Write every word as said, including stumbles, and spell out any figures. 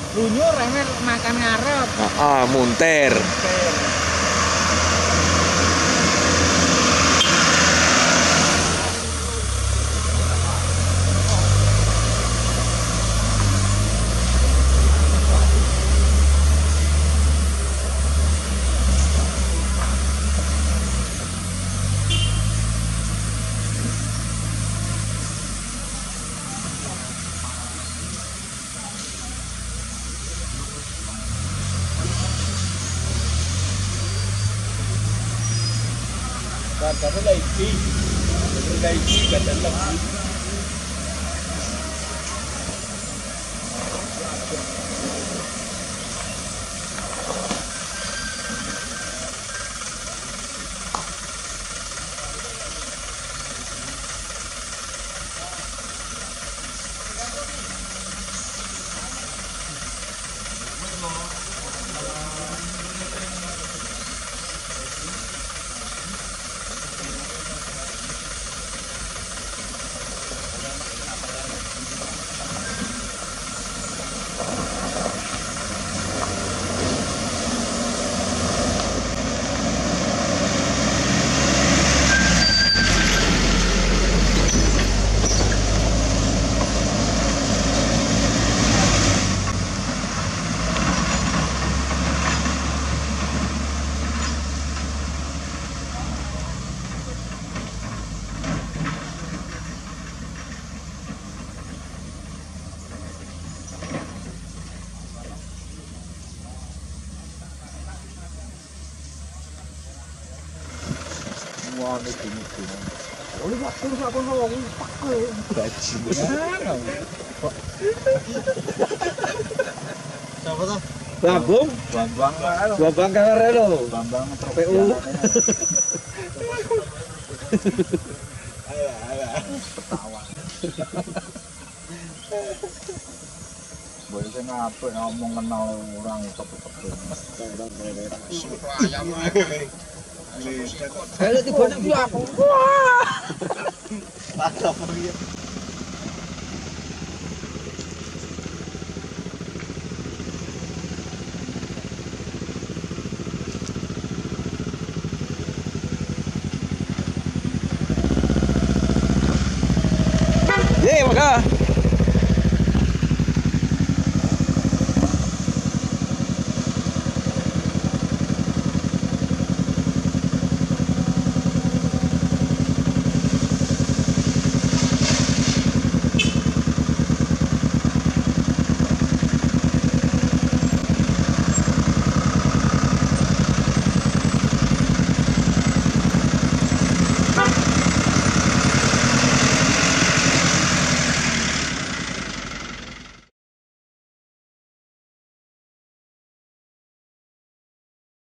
Lunyur rene makan ngarep. Ah, muntir. Karena lagi, lagi kata lagi. Wah, ini gini gini. Oh, ini waktu siapa ngomong pakai bajingan. Siapa tuh? Bambung. Bambang. Bambang kamar lo. Bambang P U. Ayo, ayo. Ketawa. Boleh saya ngapa ngomong kenal orang tepuk-tepuk. Ayam. Saya lihat di banyak aku. Wah. Mantap,